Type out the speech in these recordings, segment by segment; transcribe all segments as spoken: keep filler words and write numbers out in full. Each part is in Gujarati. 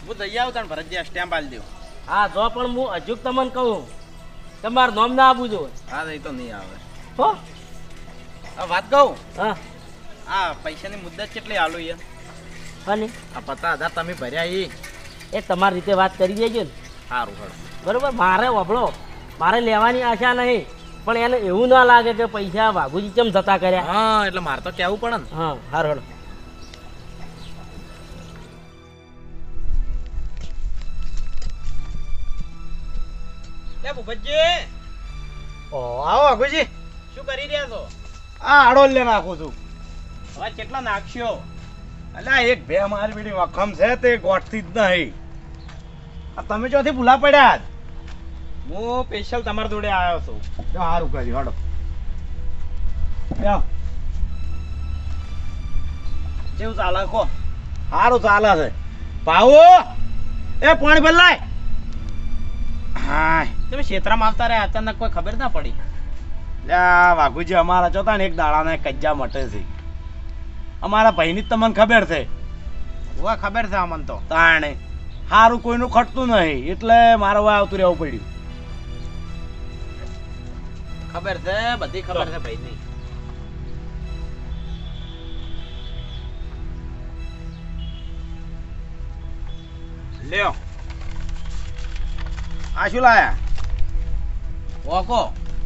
હું જઈ આવું તને ભરતજી સ્ટેમ્પ આલી દઉં. હા જો પણ હું હજુ તમને કહું તમારું નામ ના આપવું જોઈએ. હા એ તો નહીં આવે હો આ વાત કહું. હા આ પૈસાની મુદ્દત કેટલી આલું યાર? અને આ પચાસ હજાર તમે ભર્યા એ એ તમારી રીતે વાત કરી દેજો ને. સારું સારું બરોબર મારે વભળો મારે લેવાની આશા નહીં પણ એને એવું ના લાગે કે પૈસા વાઘુજી ચમ જતા કર્યા. હા એટલે મારે તો કહેવું પડે ને. હા હારું હેડો. લે ભૂપતજી ઓ આવો અઘુજી. શું કરી રહ્યા છો? આ આડો લે નાખું છું. હવે કેટલા નાખશો? અલ્યા એક બે મારી બીડી વખમ છે તે ગોઠતી જ નહીં. આ તમે ચોથી ભૂલા પડ્યા જ. હું સ્પેશિયલ તમારા જોડે આવ્યો છું. જો સારું કર્યું હડો. જાઓ કેવું ચાલે કો? સારું ચાલે છે. પાવો એ પાણી બદલાય. હા તમે ક્ષેત્રમાં આવતા રહ્યા અચાનક કોઈ ખબર ના પડી? લ્યા વાઘુજી અમારા ચોથા ને એક દાડાના કજ્જા મટે છે. અમારા ભાઈની જ તમને ખબર છે. હોવા ખબર છે અમને તો. તાણે સારું કોઈનું ખટતું નહીં એટલે મારે હવે આવતું રહેવું પડ્યું. ખબર છે બધી ખબર છે ભાઈની. લ્યો આ શું લાયા? ઓકો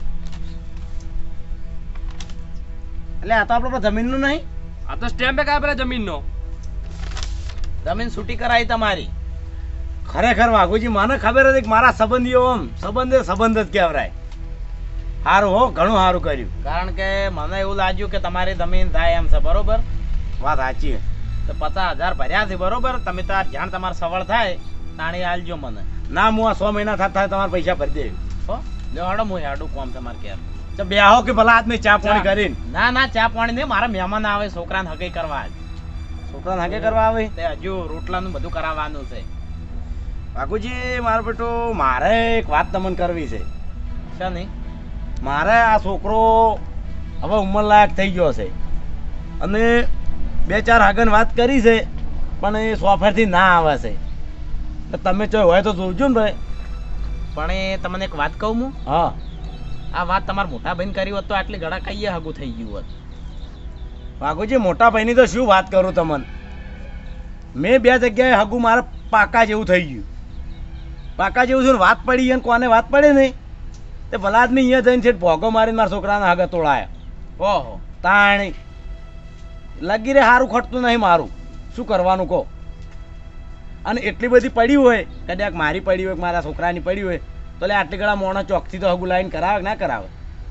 એટલે આ તો આપણે જમીનનું નહીં. આ તો સ્ટેમ્પ એક આપેલા જમીનનો. જમીન છૂટી કરાવી તમારી. ખરેખર વાઘુજી મને ખબર હતી કે મારા સંબંધીઓ આમ સંબંધે સંબંધ જ કહેવાય. સારું હો ઘણું સારું કર્યું. કારણ કે મને એવું લાગ્યું કે તમારી જમીન થાય એમ છે બરોબર. વાત સાચી. તો પચાસ હજાર ભર્યા છે બરોબર. તમે તો આ ધ્યાન તમારે સવળ થાય તાણી આલજો મને. ના હું આ સો મહિના થતા થાય તમારા પૈસા ભરી દે. હો જો હડો હું હેડું કોમ તમારે ઘેર. તો બે આવો કે ભલા આદમી ચા પાણી કરીને. ના ના ચા પાણી નહીં મારા મહેમાન આવે છોકરાને હગઈ કરવા. છોકરાને હાગે કરવા આવે તે હજુ રોટલાનું બધું કરાવવાનું છે. વાઘુજી મારો બેટો મારે એક વાત તમને કરવી છે. છે નહીં? મારે આ છોકરો હવે ઉંમર લાયક થઈ ગયો છે અને બે ચાર આગળ વાત કરી છે પણ એ સોફેરથી ના આવે છે. તમે ચો હોય તો જોજો ને ભાઈ. પણ એ તમને એક વાત કહું હું. હા આ વાત તમારા મોટા ભાઈને કરી હોત તો આટલી ગળા કહીએ હગું થઈ ગયું હોત. વાઘુજી મોટા ભાઈની તો શું વાત કરું તમને. મેં બે જગ્યાએ હગું મારે પાકા જેવું થઈ ગયું. પાકા જેવું છે વાત પડી અને કોને વાત પડે નહીં તે ભલા આદમી અહીંયા જઈને છે ભોગો મારીને મારા છોકરાના આગળ તોડાયા. ઓહો તાણી લગી રે સારું ખટતું નહીં મારું. શું કરવાનું કહો? અને એટલી બધી પડી હોય કદાચ મારી પડી હોય મારા છોકરાની પડી હોય તો લે આટલી ગળા મોણા ચોકથી તો હગું લાવીને કરાવે કે ના કરાવે?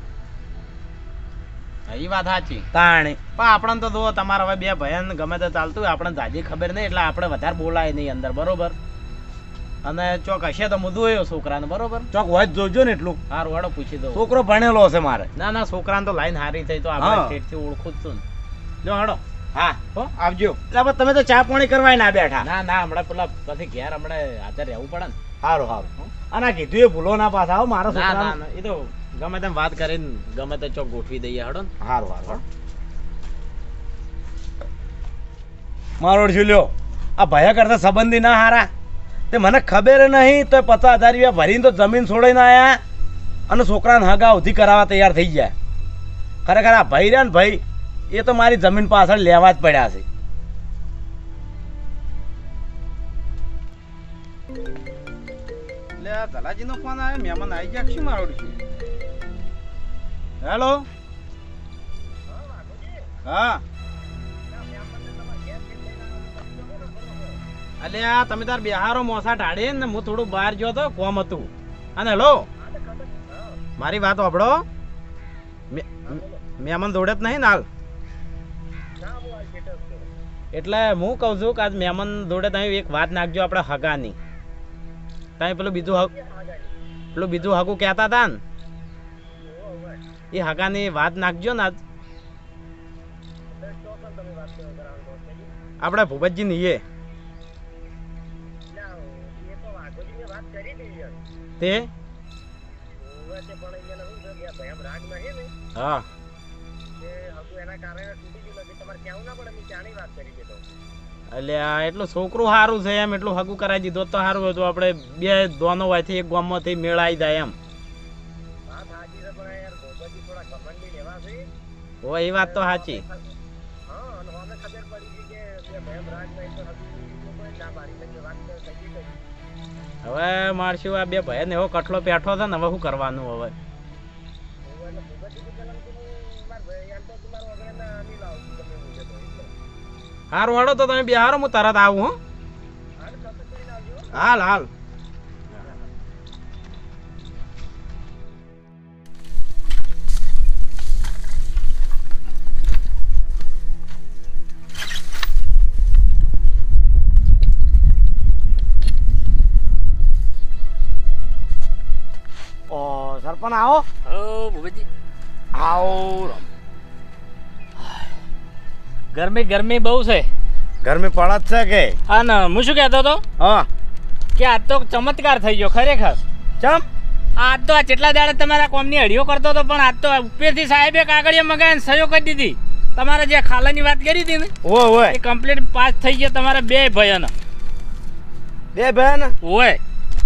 એ વાત સાચી. તાણી પણ આપણને તો જો તમારા હવે બે ભયન ગમે તે ચાલતું હોય આપણને જાજી ખબર નહીં એટલે આપણે વધારે બોલાય નહીં અંદર બરોબર. અને ચોક હશે તો મુદ્દો એવો છોકરાને બરોબર. ચોક હોય જ જોજો ને એટલું. હારું વાળો પૂછી દો. છોકરો ભણેલો હશે મારે. ના ના છોકરાને તો લાઈન હારી થઈ તો હા. આપણે ઠેઠથી ઓળખું જ છું ને. જો હડો. હા હો આવજો. એટલે તમે તો ચા પાણી કરવા ના બેઠા. ના ના હમણાં પેલા પછી ઘેર હમણાં હાજર રહેવું પડે ને. સારું સારું. અને આ કીધું એ ભૂલો ના પાછા આવો મારા ના ના છોકરા. ના, એ તો ગમે તેમ વાત કરીને ગમે તે ચોક ગોઠવી દઈએ હડો ને. સારું સારું. મારો લ્યો આ ભયા કરતા સંબંધી ના હારા તે મને ખબર નહીં તો પચાસ હજાર રૂપિયા ભરીને તો જમીન છોડીને આવ્યા અને છોકરાને હગા ઉધી કરાવવા તૈયાર થઈ ગયા. ખરેખર આ ભાઈ રહ્યા ને ભાઈ એ તો મારી જમીન પાછળ લેવા જ પડ્યા છે. એટલે ધલાજી નો ફોન આવ્યો મહેમાન આવી ગયા શું મારો છું. હેલો હા અલ્યા તમે તાર બિહારો મોસા ઢાળી ને હું થોડું બહાર ગયો તો કોમ હતું. અને હેલો મારી વાત સાંભળો. મહેમાન દોડે જ નહીં હાલ એટલે હું કહું છું કે આજ મહેમાન દોડે તમે એક વાત નાખજો આપણે હગાની. તમે પેલું બીજું હગ પેલું બીજું હગું કહેતા હતા ને એ હગાની વાત નાખજો ને આજ. આપણે ભૂપતજી ની એ તે હા એટલે આ એટલું છોકરું સારું છે એમ એટલું હગું કરાવી દીધું તો સારું હતું આપણે બે દોનો હોયથી એક ગામમાંથી મેળાઈ જાય એમ ઓ એ વાત તો સાચી હવે મારશું આ બે ભાઈ ને એવો કઠલો પેઠો છે ને હવે શું કરવાનું હવે હારું હાલો તો તમે બે હારો હું તરત આવું હો હાલ હાલ ઓ સરપંચ આવો ઓ ભૂપતજી આવો ગરમી ગરમી બહુ છે ગરમી પડત છે કે હા ને હું શું કહેતો હતો હા કે આજ તો ચમત્કાર થઈ ગયો ખરેખર ચમ આજ તો આ કેટલા દાડે તમારા કોમની હડીઓ કરતો હતો પણ આજ તો ઉપરથી સાહેબે કાગળિયા મગાવીને સહયો કરી દીધી તમારે જે ખાલાની વાત કરી હતી ને ઓય ઓય એ કમ્પ્લીટ પાસ થઈ ગયા તમારા બે ભાઈઓને બે બેન ઓય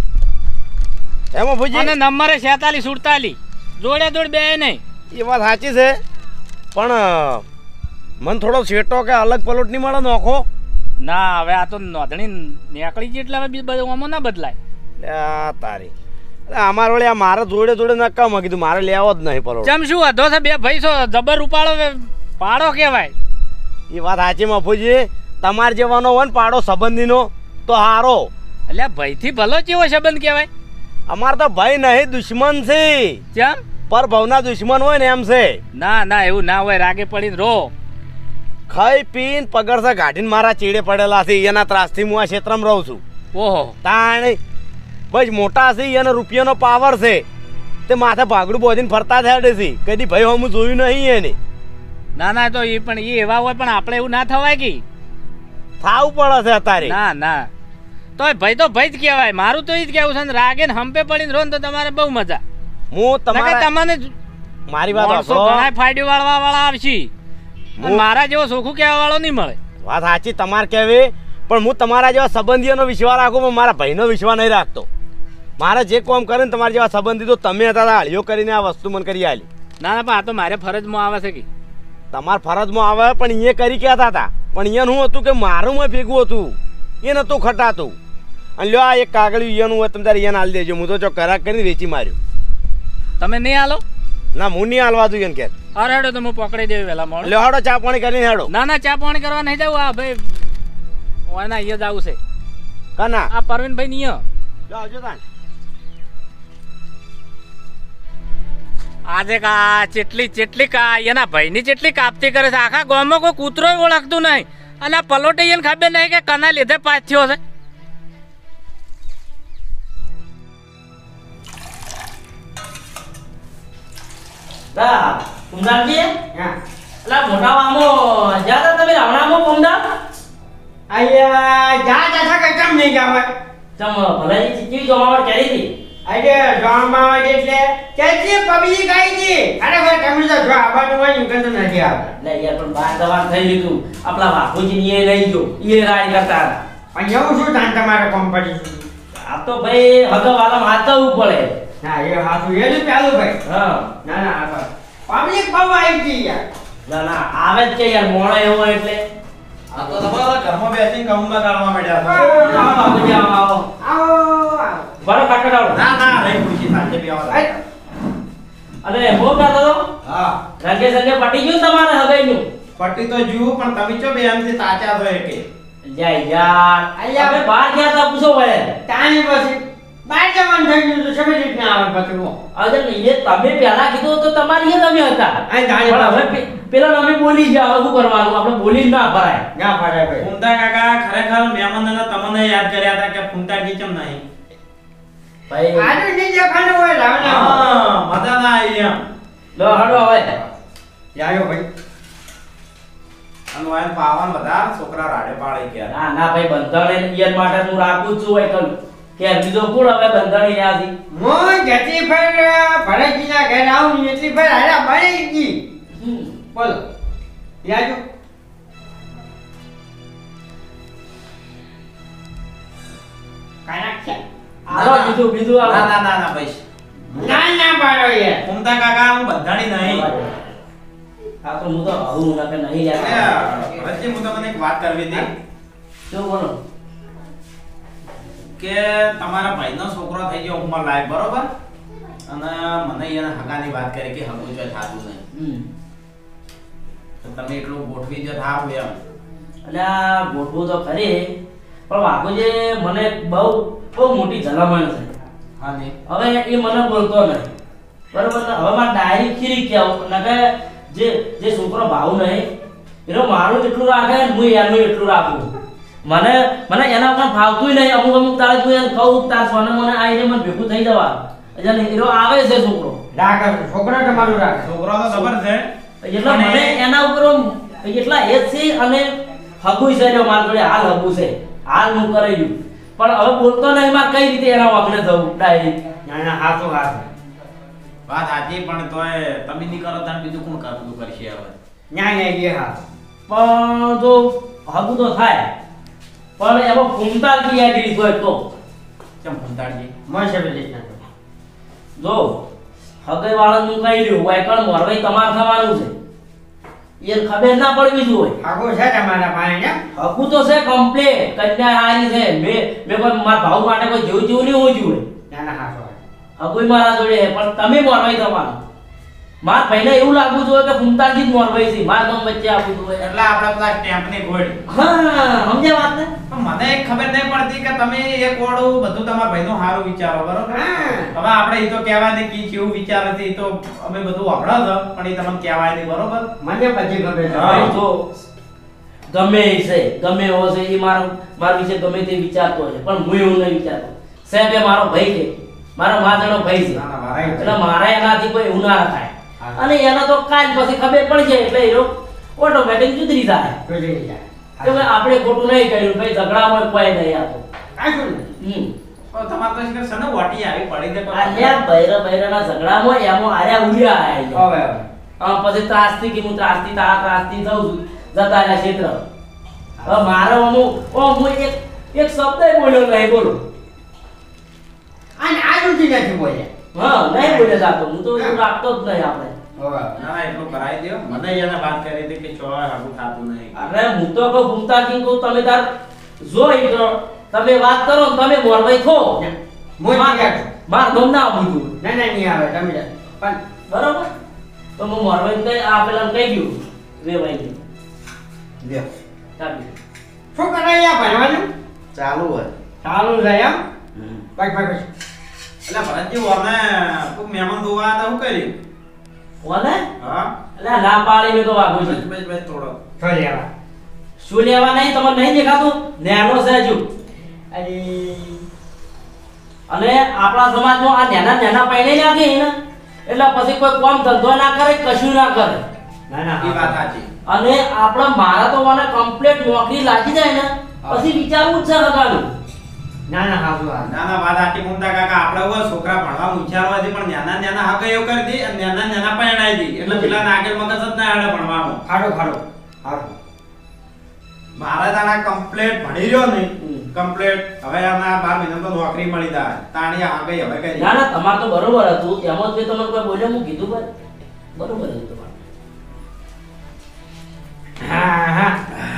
એમાં ભૂજી અને નંબરે છેતાલીસ સુડતાલીસ જોડે જોડ બે નહીં એ વાત સાચી છે પણ મને થોડો શેટો કે અલગ પલોટ નહીં મળે નોખો ના હવે આ તો નોંધણી નીકળી ગઈ એટલે હવે બધું આમાં ના બદલાય લ્યા તારી અરે અમાર વળી આ મારે જોડે જોડે નકામ કીધું મારે લેવો જ નહીં પલોટ ચમ શું વધો છે બે ભાઈ છો જબર ઉપાડો પાડો કહેવાય એ વાત સાચી મફુજી તમારે જેવાનો હોય ને પાડો સંબંધીનો તો હારો એટલે ભાઈથી ભલો કેવો સંબંધ કહેવાય અમાર તો ભાઈ નહીં દુશ્મન છે ચમ પર ભાવના દુશ્મન હોય ને એમ છે ના ના એવું ના હોય રાગે પડીને રો ખાઈ પીન પગરસા ગાઢીને મારા ચીડે પડેલા છે એના ત્રાસથી હું આ ક્ષેત્રમાં રહું છું ઓહો તાણ બસ મોટા છે એનો રૂપિયાનો પાવર છે તે માથે ભાગડું બોધીને ફરતા થયા છે કદી ભાઈ હું જોયું નહીં એને ના ના તો એ પણ એ એવા હોય પણ આપણે એવું ના થવાય કે થાવું પડે છે અત્યારે ના ના તો ભાઈ તો ભાઈ જ કહેવાય મારું તો એ જ કહેવું છે ને રાગે ને હંપે પડીને રહો ને તો તમારે બહુ મજા હું તમારા તમને મારી વાત ઘણા ફાયદો વાળવા વાળા આવશે મારા જેવો સોખું કહેવા વાળો નહીં મળે વાત સાચી તમારે કહેવી પણ હું તમારા જેવા સંબંધીઓનો વિશ્વાસ રાખું પણ મારા ભાઈનો વિશ્વાસ નહીં રાખતો મારે જે કામ કરે ને તમારા જેવા સંબંધી તો તમે હતા હળીઓ કરીને આ વસ્તુ મને કરી આલી ના ના પણ આ તો મારે ફરજમાં આવે છે કે તમારા ફરજમાં આવે પણ એ કરી કહેતા હતા પણ અહીંયા શું હતું કે મારું મેં ભેગું હતું એ નતું ખટાતું અને લ્યો આ એક કાગળિયું એનું હોય તમે તારે એને હાલ દેજો હું તો જો કરાક કરીને વેચી માર્યું તમે નહીં હાલો ના હું નહીં હાલવા દઉં એને કે અરે હેડો તો હું પકડી દેવી વેલા મોડ લ્યો હાડો ચા પાણી કરીને હેડો ના ના ચા પાણી કરવા નહીં જવું આ ભાઈ ઓના અહીંયા જવું છે કના આ પરવીનભાઈ નહીં લ્યો આવજો તાન આજે કા ચેટલી ચેટલી કા એના ભાઈની ચેટલી કાપતી કરે છે આખા ગામમાં કોઈ કૂતરો ઓળખતું નહીં અને આ પલોટે એને ખબર નહીં કે કના લીધે પાસ થયો છે મોટા મામો જ્યાં તમે રાવણામાં કોમદા અહીંયા જા જા કે કેમ નહીં ગાવે ચમ ભલાજી ચીચી જમાવટ કરી હતી આજે જોવામાં એટલે કેજી પબ્લિક આવી ગઈ અરે ભાઈ તમે તો જો આવવાનું હોય ને કંઈ નથી આવતા એટલે યાર પણ બાર દવા થઈ લીધું આપણા બાપુજી એ લઈ ગયો એ રાજ કરતા હતા પણ એવું શું થાય તમારે કંપની આ તો ભાઈ હગવાલા માથવું પડે ના એ હાથું એનું પેલું ભાઈ હા ના ના આ પબ્લિક બહુ આવી ગઈ યાર ના ના આવે જ કે યાર મોણો એવો એટલે આ તો તમારા ઘરમાં બેસીને કામમાં કાઢવા માંડ્યા છો આવો બાપુજી આવો આવો આવો આવો બરો કાટડાવો ના ના રહી ખુશી સાથે બી આવો અરે હો કાતો હા રંગે સંગે પટી ગયું તમારે હગાઈનું પટ્ટી તો જુઓ પણ તમે ચો બે એમથી તાચા છો કે જા યાર અલ્યા. અમે બહાર ગયા તા પૂછો ભાઈ તાની પછી બાર જવાનું થઈ ગયું તો સભી રીતના આવે પતંગો અરે એ તમે પહેલા કીધું તો તમારી એ તમે હતા અહીં ધાણી પણ હવે પે- પેલા અમે બોલી ગયા હવે શું કરવાનું આપણે બોલી જ ના ભરાય ના ફરે ભાઈ ફૂમતા કાકા ખરેખર મહેમાનોને તમને યાદ કર્યા હતા કે ફૂમતા કી ચમ નહીં ભાઈ આજુ નહીં દેખાનું હોય લાવના હા મજા ના આવી એમ લો હડો હવે યાયો ભાઈ અને વાયન પાવન બધા છોકરા રાડે પાડી ગયા ના ના ભાઈ બંધાણે ઈયર માટે હું રાખું જ છું ભાઈ કરું કે બીજો કોણ હવે બંધાણી રહ્યા છે હું જેટલી ફેર ભરતજીના ઘરે આવું ને એટલી ફેર હારા બળી ગઈ બોલો યાજો કાના છે હાલો બીજું બીજું ના હાલો. ના ના ના ભાઈ ના ના પાડો યાર ઉમતા કાકા હું બંધાણી નહીં આ તો હું તો આવું ના કે નહીં લેતા. વચ્ચે હું તમને એક વાત કરવી હતી શું બોલો? કે તમારા ભાઈનો છોકરો થઈ ગયો ઉંમર લાયક બરોબર અને મને એને હગાની વાત કરી કે હગું જો થાતું નહીં હમ. તો તમે એટલું ગોઠવી જો થાવ એમ એટલે આ ગોઠવું તો ખરી પણ બાપુજી મને બહુ બહુ મોટી જલામણ છે. હા ને હવે એ મને બોલતો નહીં બરોબર ને હવે મારે ડાયરી ખીરી કેવું ને કે જે જે છોકરો ભાવ નહીં એનો મારું જેટલું રાખે ને હું એનું એટલું રાખું. મને મને એના ઉપર ફાવતું નહીં. અમુક અમુક તારે હું એને કહું તાર સોને મને આવીને મને ભેગું થઈ જવા એટલે હીરો આવે છે છોકરો રાખ છોકરો તમારું રાખ છોકરો તો ખબર છે એટલે મને એના ઉપર આમ એટલા હેત છે અને હગું છે જો મારા જોડે હાલ હગું છે હાલ હું કરેલું પણ હવે બોલતો નહીં મારે કઈ રીતે એના વાપને થવું ડાયરેક્ટ. ના ના હાચું હાચું વાત સાચી પણ તોય તમે નહીં કરો તાર બીજું કોણ કરતું કરશે હવે ન્યા ન્યા જે હા પણ જો હગું તો થાય પણ એમાં ફૂમતાલ કી આડી હોય તો ચમ ભંતાડજી મળશે પેલી ના જો હગઈ વાળાનું કહી રહ્યું વાયકણ મોરવાઈ તમારે થવાનું છે એ ખબર ના પડવી જોઈએ. આગો છે તમારા પાસે ને હગું તો છે કમ્પ્લીટ કન્યા હારી છે મે મે કોઈ મારા ભાવ માટે કોઈ જેવું જેવું નહીં હોવું જોઈએ. ના ના હાચું હગુઈ મારા જોડે છે, પણ તમે મોરવાઈ થવાનું. મારા ભાઈને એવું લાગવું જોઈએ કે ફૂમતાલજી જ મોરવાઈ છે મારા ગામ વચ્ચે આપવું જોઈએ. એટલે આપણે પેલા સ્ટેમ્પ ની ગોળી હા સમજ્યા વાત ને? પણ મને એક ખબર નહીં પડતી કે તમે એક ઓળું બધું તમારા ભાઈનું સારું વિચારો બરોબર હા. હવે આપણે એ તો કહેવાય નહીં કે કેવું વિચારે છે એ તો અમે બધું વાપરા છે પણ એ તમને કહેવાય નહીં બરોબર મને પછી ખબર છે હા. ભાઈ જો ગમે એ છે ગમે એવો છે એ મારો મારા વિશે ગમે તે વિચારતો છે પણ હું એવું નહીં વિચારતો. સાહેબ એ મારો ભાઈ છે મારો માતાનો ભાઈ છે ના, ના, ભાઈ છે. એટલે મારા એનાથી કોઈ એવું ના થાય હા. અને એને તો કાલ પછી ખબર પડી જાય એટલે એનો ઓટોમેટિક જુદરી થાય જોઈ જા કે ભાઈ આપણે ખોટું નહીં કર્યું ભાઈ ઝઘડામાં કોઈ નહીં આપો. કાશું ને હમ તો તમારે તો શીખર સને વાટી આવી પડી દે કોઈ આલ્યા બૈરા બૈરાના ઝઘડામાં એમાં આર્યા ઉડ્યા આયા હવે હવે આમ પછી ત્રાસથી કે હું ત્રાસથી તા ત્રાસથી થઉં છું જતા રહ્યા ક્ષેત્ર. હવે મારો અમુક ઓ હું એક એક શબ્દ બોલ્યો નહીં બોલો અને આ સુધી નથી બોલ્યા હા નહીં બોલ્યો જાતો હું તો એવું રાખતો જ નહીં આપણે. હવે ના ના એટલું કરાવી દો મને એને વાત કરી હતી કે ચો હાગું થાતું નહીં અરે હું તો કહું ભૂમતા કી કહું તમે તાર જોઈ તો તમે વાત કરો ને તમે મોરવાઈ થો મોજ ગયા માર ગમ ના મૂકું ના ના નહીં આવે તમે જા. પણ બરોબર તો હું મોરવાઈ કઈ આ પેલા કહી ગયું વેવાઈ ગયું લ્યો ચાલી શું કરાય આ ભણવાનું ચાલુ હોય ચાલુ છે એમ બસ બસ બસ એટલે ભરતજી અમે કોઈ મહેમાન જોવા હતા શું કર્યું કોને હા એટલે ના પાડી મેં તો વાગું બસ છું બસ બસ થોડો છો લેવા શું લેવા નહીં તમને નહીં દેખાતું નેનો છે હજુ અરે અને આપણા સમાજમાં આ નેના નેના પૈણે લાગે ને એટલે પછી કોઈ કામ ધંધો ના કરે કશું ના કરે. ના ના એ વાત સાચી અને આપણા મારા તો મને કમ્પ્લીટ નોકરી લાગી જાય ને પછી વિચારવું જ છે લગાડું. ના ના હાચું હાચું. ના ના વાત સાચી મુંડા કાકા આપણે હવે છોકરા ભણવા ઉછારવા છે પણ નાના નાના હક એવું કરી દી અને નાના નાના પરણાઈ દી એટલે પેલા આગળ મગજ જ ના આડે ભણવામાં ખાડો ખાડો હારું મારા તાણા કમ્પ્લીટ ભણી રહ્યો ને હમ. કમ્પ્લીટ હવે આના બાર મહિના તો નોકરી મળી જાય તાણી આગળ હવે કરી ના ના તમારે તો બરોબર હતું એમાં જ મેં તમને કોઈ બોલ્યો હું કીધું ભાઈ બરોબર હતું તમારે. હા હા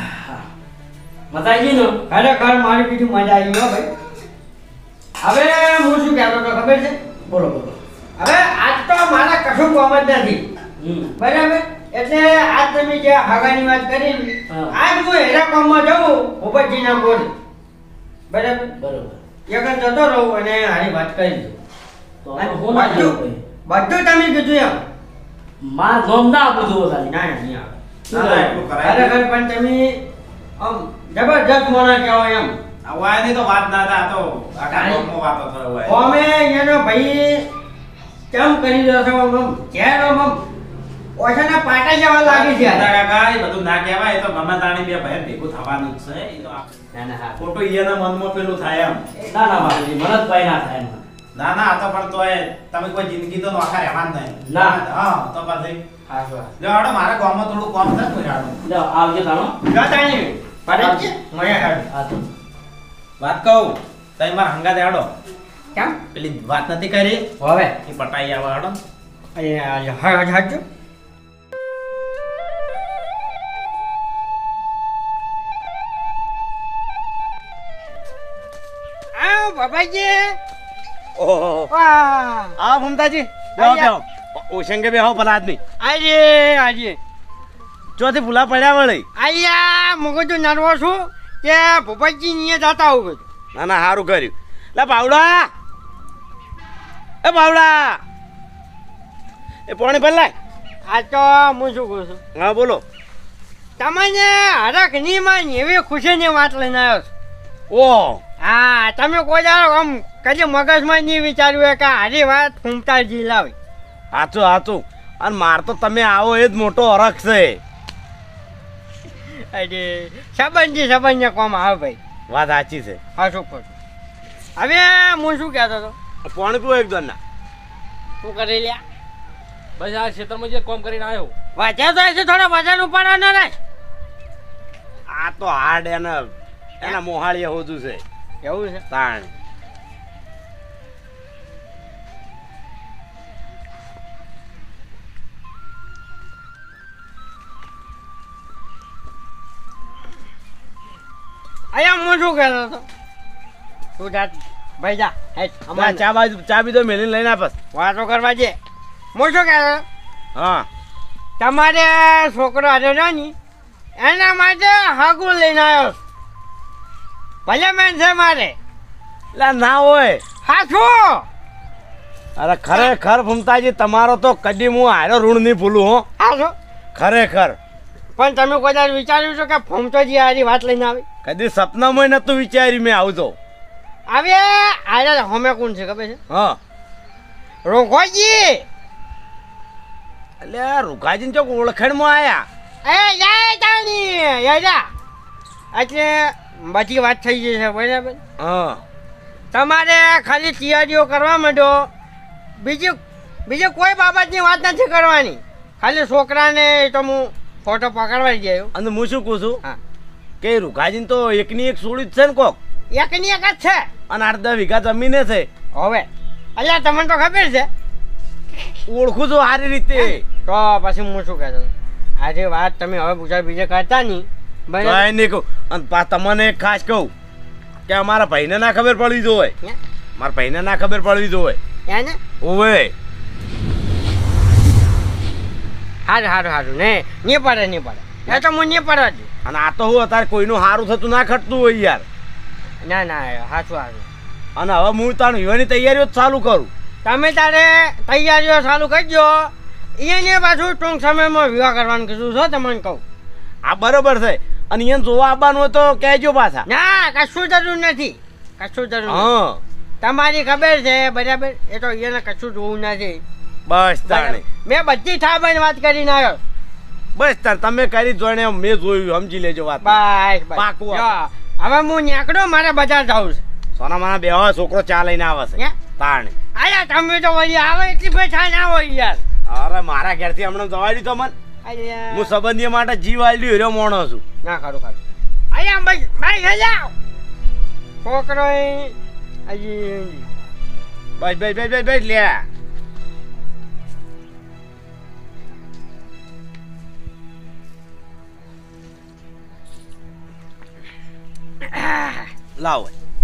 મતાજી નો ખરેખર મારી બીજું મજા આવી ગયો ભાઈ હવે હું શું કહેતો હતો ખબર છે બોલો બોલો. હવે આજ તો મારા કશું કામ જ નથી હમ બરાબર એટલે આજ તમે જે હગાની વાત કરી ને, હા. આજ હું હેરા કામમાં જાઉં ઉપરજીના બોલ બરાબર બરોબર એકન જતો રહું અને હારી વાત કરી દઉં તો હવે હું ના બધું જવું બધું તમે કીધું એમ માર ગમ ના આપું જોવો ખાલી. ના ના નહીં આવે ના ના એટલું કરાય ખરેખર પણ તમે આમ જબરજસ્ત મોણા કહેવાય એમ વાયની તો વાત ના હતા આ તો આખા ગામમાં વાતો થયો હોય અમે એનો ભાઈ કેમ કરી રહ્યો છો આમ આમ ઘેર આમ આમ ઓછાના પાટા જવા લાગી છે મુંડા કાકા એ બધું ના કહેવાય એ તો ગમે તાણી બે ભાઈ ભેગું થવાનું જ છે એ તો આ- ના ના હા ખોટું ઈયાના મનમાં પેલું થાય એમ ના ના મારી મને જ પાઈ ના થાય એમાં. ના ના આ તો પણ તોય તમે કોઈ જિંદગી તો નોખા રહેવાના નહીં ના. હા તો પછી હા હા જો હાડો મારા ગામમાં થોડું કામ છે કોઈ હાડો લ્યો આવજે તાણો જો તાણી પડે છે મને હાડ હા તો વાત કહું તઈ મારા હંગા દે હાડો કેમ પેલી વાત નથી કરી હવે એ પટાઈ આવે હાડો અહીંયા હડ હડ આ બાબાજી ઓહો વાહ આ ભમતાજી બેહો બેહો ઓશંગે બેહો ભલા આદમી આજે આજે ચોથી ભૂલા પડ્યા વળી આયા મગો તો નરવો છું કે ભોપાજી નીએ જાતા હોઉં ના ના સારું કર્યું લે પાવડા એ પાવડા એ પાણી ભરલાય આ તો હું શું કહું છું હા બોલો તમને હરખની માં એવી ખુશીની વાત લઈને આવ્યો છું ઓહ હા તમે કોઈ દાડો આમ કદી મગજમાં નહીં વિચાર્યું કે હારી વાત ફૂમતાજી લાવી હાચું હાચું અને માર તો તમે આવો એ જ મોટો હરખ છે અરે સંબંધી સંબંધને કોમ આવે ભાઈ વાત સાચી છે હા શું કરું હવે હું શું કહેતો હતો પાણી પીવો એક દોરના શું કરી લ્યા બસ આ ક્ષેત્રમાં જે કામ કરીને આવ્યો વાંચ્યા તો હશે થોડા વજન ઉપાડવાના ને આ તો હાર્ડ એને એના મોહાળીએ હોતું છે એવું છે તાણ અહીંયા હું શું કહેતો હતો તું જા ભાઈ જા હેઠ અમાર અમારે ચા બાજુ ચા બીજો મેલીને લઈને આપસ વાતો કરવા જે હું શું કહેતો હતો? હા તમારે છોકરો આજે છે ને એના માટે હાગું લઈને આવ્યો છું. ભલે મેન છે મારે એટલે ના હોય હા શું અરે ખરેખર ફૂમતાજી તમારો તો કદી હું હારો ઋણ નહીં ભૂલું હો હા શું ખરેખર પણ તમે કોઈ દાડો વિચાર્યું છે કે ફોમતોજી હારી વાત લઈને આવી કદી સપનામાં નતું વિચાર્યું મેં આવતો આવે આજે હમે કોણ છે ખબર છે હા રોઘોજી એટલે રૂખાજીને ચોક ઓળખાણમાં આયા એ જાય તાણી યાજા એટલે બધી વાત થઈ ગઈ છે બરાબર હા તમારે ખાલી તૈયારીઓ કરવા માંડો બીજી બીજી કોઈ બાબતની વાત નથી કરવાની ખાલી છોકરાને તો હું ફોટો પકડવા જ ગયો અને હું શું કહું છું હા કે રૂખાજીને તો એકની એક સોળી જ છે ને કોક એકની એક જ છે અને આઠ દસ વીઘા જમીને છે હવે અલ્યા તમને તો ખબર છે ઓળખું છું સારી રીતે તો પછી હું શું કહેતો હતો? આજે વાત તમે હવે પૂછા બીજે કરતા નહીં બરાબર કાંઈ નહીં કહું અને પા તમને એક ખાસ કહું કે અમારા ભાઈને ના ખબર પડવી જોઈએ હે? મારા ભાઈને ના ખબર પડવી જોઈએ એને ઓવે હારું હારું હારું ને નહીં પડે નહીં પડે એ તો હું નહીં પડવા દઉં અને આ તો હું અત્યારે કોઈનું સારું થતું ના ખટતું હોય યાર ના ના હાચું હારું અને હવે હું તાણ વિવાહની તૈયારીઓ જ ચાલુ કરું તમે તારે તૈયારીઓ ચાલુ કરજો એને પાછું ટૂંક સમયમાં વિવાહ કરવાનું કીધું છો તમને કહું આ બરોબર છે અને એને જોવા આવવાનું હોય તો કહેજો પાછા ના કશું જરૂર નથી કશું જરૂર નથી. હા તમારી ખબર છે બરાબર એ તો એને કશું જોવું નથી બસ તાણે મેં બધી ઠાબાની વાત કરીને આવ્યો બસ તાર તમે કરી જોઈને મેં જોયું સમજી લેજો વાત બસ બસ પાકું જો, હવે હું નીકળો મારે બજાર જવું છે સોના માના બેવા છોકરો ચા લઈને આવે છે હે? તાણે આયા તમે તો વળી આવે એટલી પૈસા ના હોય યાર અરે મારા ઘેરથી હમણાં જવા દીધો મન અલ્યા. હું સંબંધી માટે જીવ આલ્યું હીરો મોણો છું ના ખરું ખરું આયા ભાઈ ભાઈ લઈ જાઓ છોકરો એ હજી બસ બસ બસ બસ બસ લે લાવો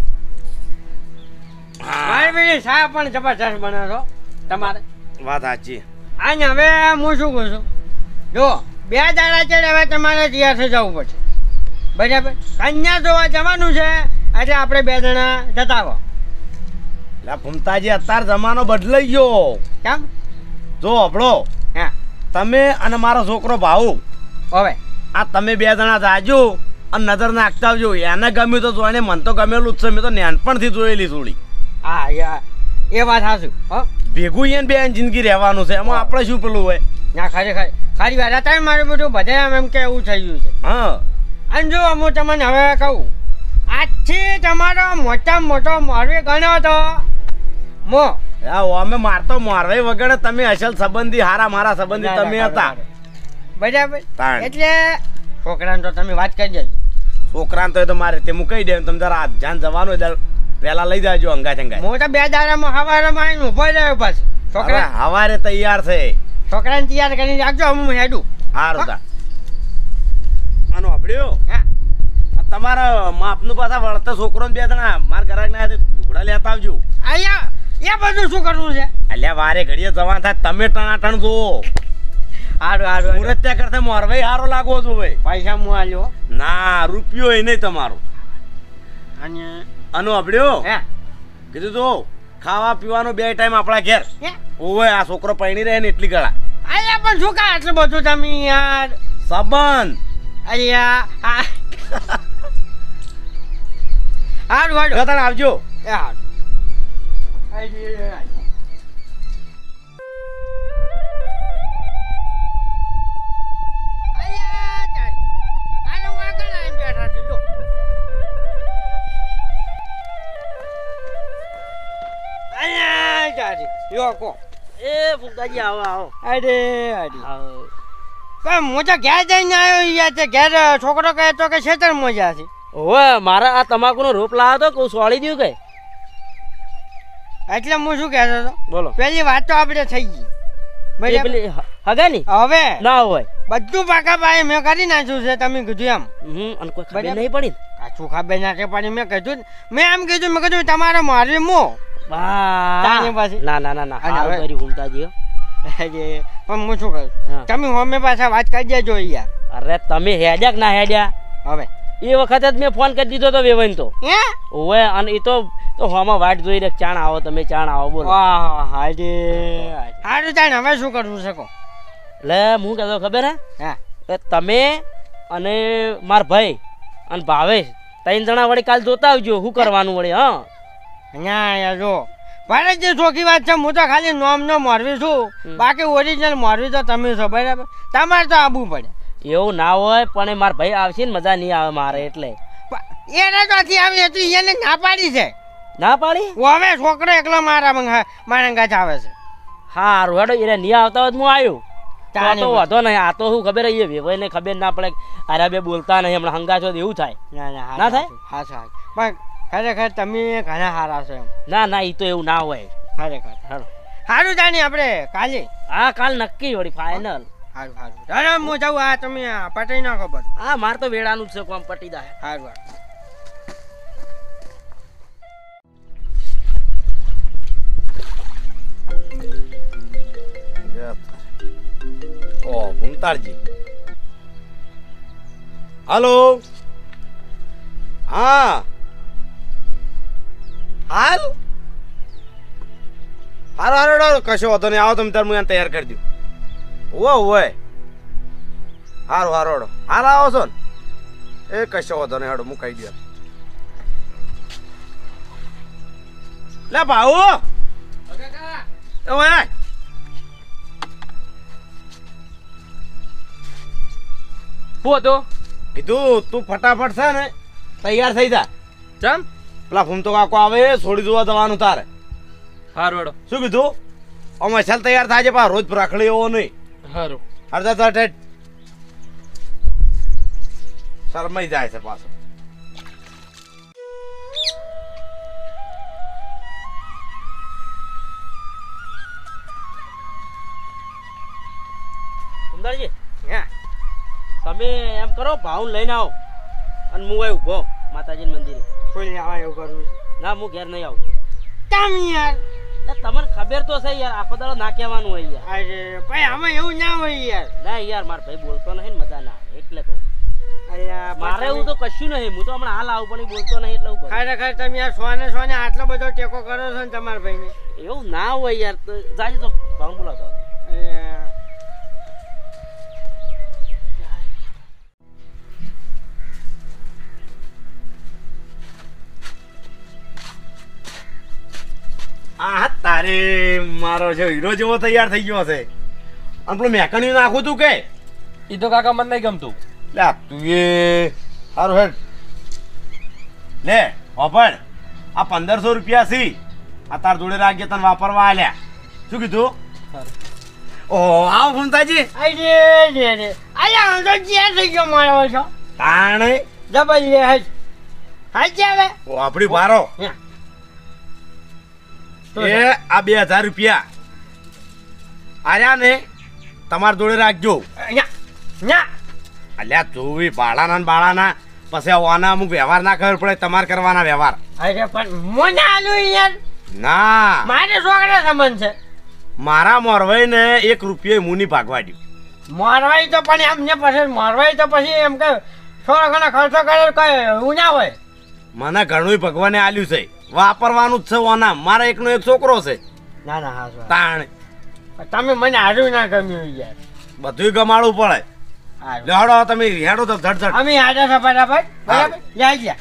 મારી પેલી શા પણ જબરજસ્ત બને છો તમારે વાત સાચી આને હવે હું શું કહું છું જો બે દાડા છે હવે તમારે તૈયાર થઈ જવું પડશે બરાબર કન્યા જોવા જવાનું છે આજે આપણે બે જણા જતા આવો લા ફૂમતાજી અત્યારે જમાનો બદલાઈ ગયો કેમ જો આપણો હા તમે અને મારો છોકરો ભાઉ હવે આ તમે બે જણા જાજો અને નજર નાખતા આવજો એને ગમ્યું તો જોઈને મન તો ગમેલું જ છે મેં તો નાનપણથી જોયેલી થોડી હા યા એ વાત સાચું હો ભેગું એને બે જિંદગી રહેવાનું છે એમાં આપણે શું પેલું હોય ના ખરેખર ખાલી વાત હતા મારું બધું બધા આમ એમ કે એવું થઈ ગયું છે હા અને જો હું તમને હવે કહું આજથી તમારો મોટામાં મોટો મારવી ગણ્યો તો મો આ અમે મારતો મારવાય વગર તમે અસલ સંબંધી હારા મારા સંબંધી તમે હતા બરાબર તાણ. એટલે છોકરાને તો તમે વાત કરી દેજો. છોકરાને તો એ તો મારે તે મૂકી દે તમે જરા ધ્યાન જવાનું હોય ત્યારે પહેલા લઈ જાજો અંગાત અંગાત હું તો બે દાડામાં હવારમાં આવીને ઉભો રહ્યો પાછો. છોકરા હવે હવારે તૈયાર છે છોકરાને તૈયાર કરીને રાખજો, હું હેડું. હારું તા આનો આપડ્યો હા તમારા માપનું પાછા વળતા છોકરો બે જણા મારા ઘરાક ના લુગડા લેતા આવજો. અહીંયા એ બધું શું કરવું છે? અલ્યા વારે ઘડીએ જવાન થાય તમે ટણાટણ જુઓ. હારું હારું મુરત ત્યાં કરતા મોરવાઈ હારો લાગવો છો ભાઈ. પૈસા હું આલ્યો ના રૂપિયો એ નહીં તમારો. અને આનો આપડ્યો હે કીધું તો ખાવા પીવાનો બે ટાઈમ આપણા ઘેર. હે ઓવે આ છોકરો પૈણી રહે ને એટલી ગળા અહીંયા પણ શું કા આટલું બધું તમે યાર? સંબંધ અહીંયા આ- હારું હારું ગતાણ આવજો. એ હારું આઈ રે, આઈ. અહીંયા તારી. આને હું આગળ આવીને બેઠા છું, જો. અહીંયા તારી. યો કો. એ ફૂંકાજી આવો આવો અરે અરે પણ હું તો ઘેર જઈને આવ્યો યાર. તે ઘેર છોકરો કહે તો કે ખેતર મજા છે. ઓવે મારા આ તમાકુનો રોપ લાવ્યો તો સોળી દઉં કે એટલે હું શું કહેતો હતો, બોલો પેલી વાત તો આપણે થઈ ગઈ એ બરાબર. પેલી હગા ની હવે ના હોય બધું પાકા પાયે મેં કરી નાખ્યું છે, તમે કીધું એમ. હમ અને કોઈ ખબર બરાબર. નહીં પડી ને? કાચું ખાબે નાખે પડી મેં કીધું ને. મેં એમ કીધું મેં કીધું તમારે મારવી મો વાહ. તાણી પાછી. ના ના ના ના અને સારું હવે? કર્યું ઘૂમતાજી હો. અરે પણ હું શું કહું હા. તમે હોમે પાછા વાત કરી દેજો યાર. અરે તમે હેડ્યા કે ના હેડ્યા હવે એ વખતે જ મેં ફોન કરી દીધો તો વેવાઈને તો હે ઓવે અને એ તો તો હોમાં વાટ જોઈ રે ચાણ આવો તમે ચાણ આવો બોલો વાહ હાજે હારું તાણ હવે શું કરવું છે કહો? એટલે હું કહેતો ખબર હે હા કે તમે અને માર ભાઈ અને ભાવેશ ત્રણ જણા વળી કાલ જોતા આવજો શું કરવાનું વળી. હા ના યાર જો ભારત જે ચોખ્ખી વાત છે, હું તો ખાલી નોમ નો મોરવી છું, બાકી ઓરિજિનલ મોરવી તો તમે છો બરાબર. તમારે તો આવવું પડે. એવું ના હોય પણ એ માર ભાઈ આવશે ને મજા નહીં આવે મારે એટલે પણ એને તો આથી આવી હતી, એને ના પાડી છે. ના પાડી. હવે છોકરો એકલો મારા મંગા મારા ગાચ આવે છે. હારું હેડો એને નહીં આવતા હોય તો હું આવ્યો તો તાણી તો વાંધો નહીં. આ તો શું ખબર એ વેવાઈને ખબર ના પડે અરે બે બોલતા નહીં હમણાં હંગાચો તો એવું થાય. ના ના ના થાય? હા સાહેબ પણ ખરેખર તમે ઘણા સારા છો એમ. ના ના એ તો એવું ના હોય. ખરેખર હેડો સારું જાણી આપણે કાલે. હા કાલ નક્કી વળી ફાઇનલ. સારું સારું ચાલો હું જાઉં. આ તમે આ પટાઈ નાખો બધું. હા મારે તો વેળાનું જ છે કોમ પટી જાય. સારું સારું ઓ ભૂમતાળજી હાલો હા હાલ હારો હારો હારો કશો વાંધો નહીં. આવો તમે તાર હું એને તૈયાર કરી દઉં. ઓવે ઓવે હારો હારો હારો હાલ આવો છો ને એ કશો વાંધો નહીં. હાડો હું કહી દઉં. લે ભાઉ ઓય શું હતું? કીધું તું ફટાફટ છે ને તૈયાર થઈ જા. ચમ પેલા ફૂમતો કાકો આવે છોડી જોવા જવાનું તારે. હારું હેડો. શું કીધું અમે ચાલ તૈયાર થાય છે પા રોજ રાખડી એવો નહીં. હારું અડધા તો ઠેઠ શરમાઈ જાય છે પાછો. સુંદરજી હા તમે એમ કરો ભાવન લઈને આવો અને હું અહીં ઊભો માતાજીના મંદિરે. કોઈ આવા એવું કરવું છે? ના હું ઘેર નહીં આવું. તમ યાર એટલે તમને ખબર તો છે યાર આખો દાડો ના કહેવાનું હોય યાર. અરે ભાઈ આમાં એવું ના હોય યાર. ના યાર માર ભાઈ બોલતો નહીં ને મજા ના આવે એટલે તો અલ્યા મારે એવું તો કશું નહીં. હું તો હમણાં હાલ આવું પણ ઈ બોલતો નહીં એટલે હું કરું. ખરેખર તમે યાર સોને સોને આટલો બધો ટેકો કરો છો ને તમારા ભાઈને. એવું ના હોય યાર તો જાજે તો ભાવ બોલાવતો. અલ્યા આ તારે મારો છે હીરો જેવો તૈયાર થઈ ગયો છે. અને પેલું મેકણી નાખું તું કે એ તો કાકા મને નહીં ગમતું. લે આ તું એ સારું હેડ લે વાપર આ પંદરસો રૂપિયા સી આ તાર જોડે રાખજે તને વાપરવા આલ્યા શું કીધું ઓહો આવો ફૂમતાજી અરે રે રે અલ્યા હું તો જ્યાં થઈ ગયો મારો છો તાણે ડબલ લે હજ હજ આવે ઓ આપણી બારો યા. એ આ બે હજાર રૂપિયા આર્યા ને તમારા જોડે રાખજો યા યા અલ્યા જોવી બાળાના ને બાળાના પછી આવવાના અમુક વ્યવહાર ના ખબર પડે તમારે કરવાના વ્યવહાર અરે પણ મને આલું યાર ના મારે છોકરા સંબંધ છે મારા મોરવાઈ ને એક રૂપિયો મુની ભાગવાડ્યું મારવાઈ તો પણ એમ ને પછી મારવાઈ તો પછી એમ કે થોડો ઘણો ખર્ચો કરે કઈ એવું ના હોય મને ઘણું ભગવાને આલ્યું છે વાપરવાનું જ છે ઓના મારા એકનો એક છોકરો છે ના ના હા શું તાણ તમે મને હારું ના ગમ્યું યાર બધું ગમાડવું પડે હારું. લે હડો તમે હેડો તો ઝટ અમે આડા છે બરાબર બરાબર જાય ગયા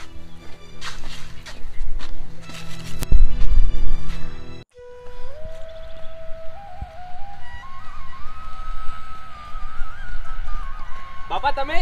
બાપા તમે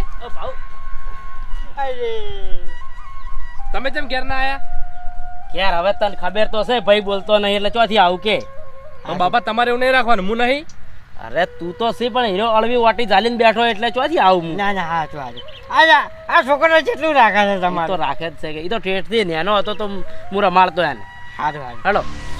અરે તમે જેમ ઘેર ના આયા યાર હવે તને ખબર તો છે ભાઈ બોલતો નહીં એટલે ચોથી આવું કે તો બાપા તમારે એવું નહીં રાખવાનું હું નહીં અરે તું તો સી પણ હીરો અળવી વાટી ચાલીને બેઠો એટલે ચોથી આવું હું ના ના હા તો આજે આ આ છોકરો જેટલું રાખે છે ઈ તો તમારે રાખે જ છે કે એ તો ઠેઠથી નેનો હતો તો હું રમાડતો એને હારું હારું હેલો